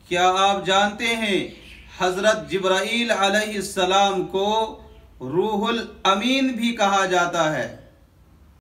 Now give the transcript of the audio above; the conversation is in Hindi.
क्या आप जानते हैं हजरत जिब्राईल अलैहिस्सलाम को रूहुल अमीन भी कहा जाता है।